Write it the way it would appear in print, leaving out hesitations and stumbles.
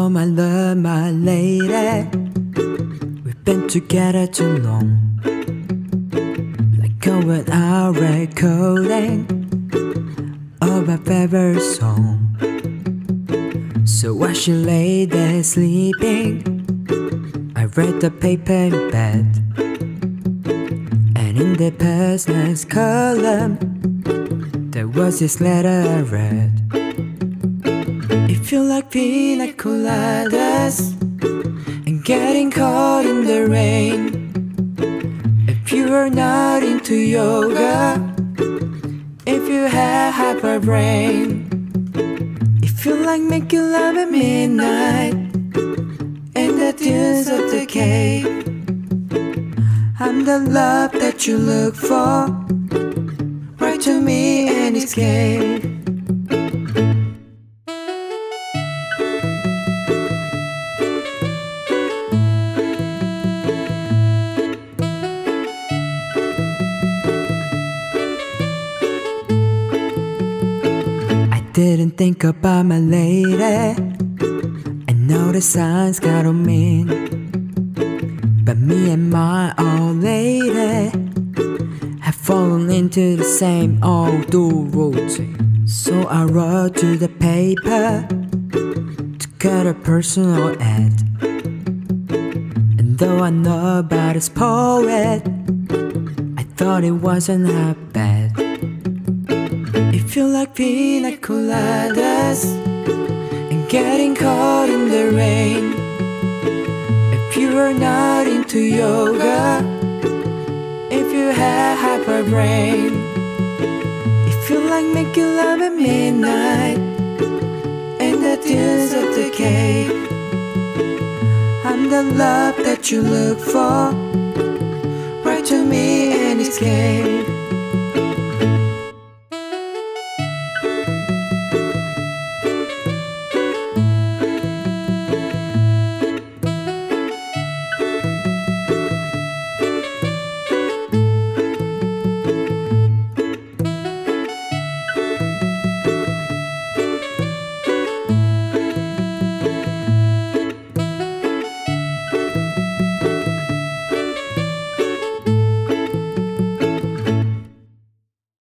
know my love, my lady. We've been together too long. Like going out recording of my favorite song. So while she lay there sleeping, I read the paper in bed. And in the business column, there was this letter I read. If you like pina coladas and getting caught in the rain, if you are not into yoga, if you have half a brain, if you like making love at midnight in the dunes of the cave, I'm the love that you look for. Write to me and escape. Didn't think about my lady. I know the signs got on me, but me and my old lady have fallen into the same old routine. So I wrote to the paper to cut a personal ad. And though I know about his poet, I thought it wasn't that bad. If you like pina coladas and getting caught in the rain, if you are not into yoga, if you have half a brain, if you like making love at midnight in the dunes of the cave, I'm the love that you look for. Write to me and escape.